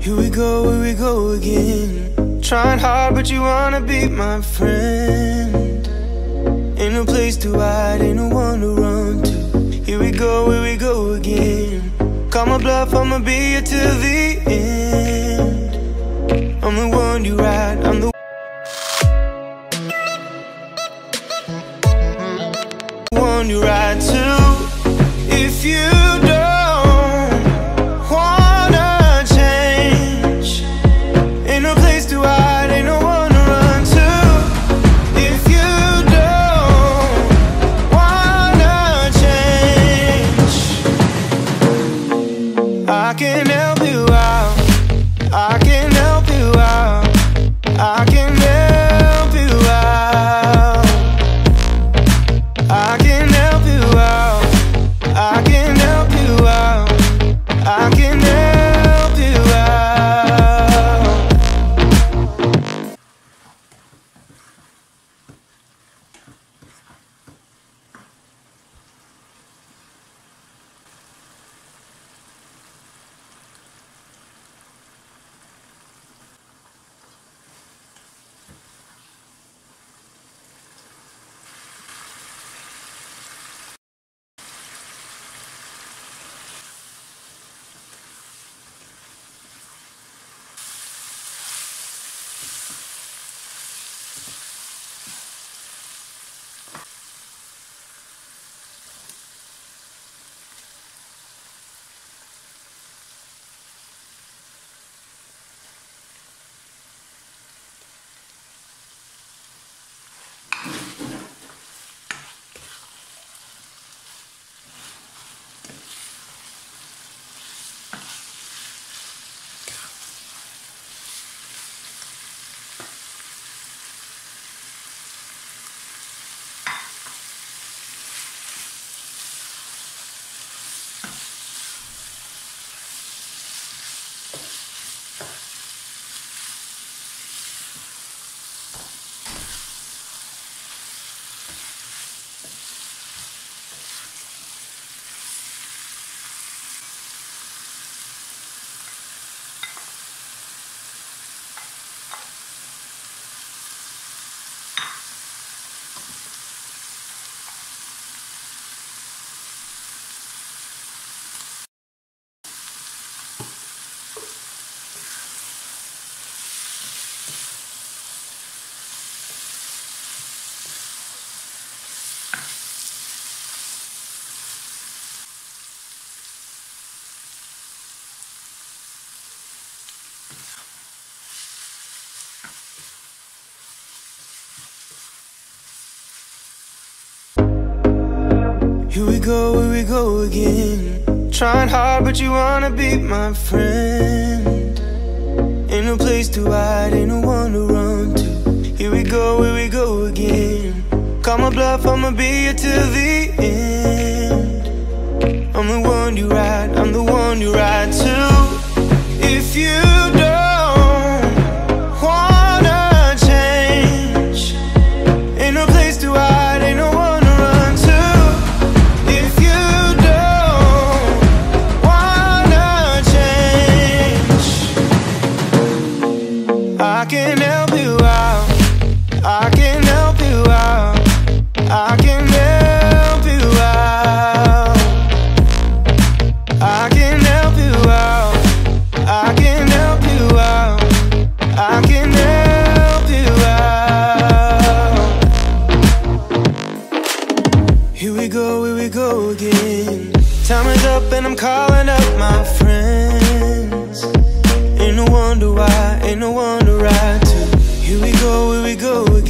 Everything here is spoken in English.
here we go again. Trying hard but you wanna be my friend. Ain't no place to hide, ain't no one to run to. Here we go again. Call my bluff, I'ma be here till the end. I'm the one you ride, I'm the one you ride to. If you don't wanna change, ain't no place to hide, ain't no one to run to. If you don't wanna change, I can help you out, I can help you out, I can help you out, I can help you out, I can help you out, I can help you out. Here we go again. Trying hard but you wanna be my friend. Ain't no place to hide, ain't no one to run to. Here we go again. Call my bluff, I'ma be here till the end. I'm the one you ride, I'm the one you ride to. If you don't wanna change, ain't no place to hide, ain't no one to run to. If you don't wanna change, I can help you out, I can help you out, I can help you out, I can help you out, I can help you out, I can help you out. Here we go again. Time is up and I'm calling up my friends. Ain't no wonder why, ain't no one to ride to. Here we go again.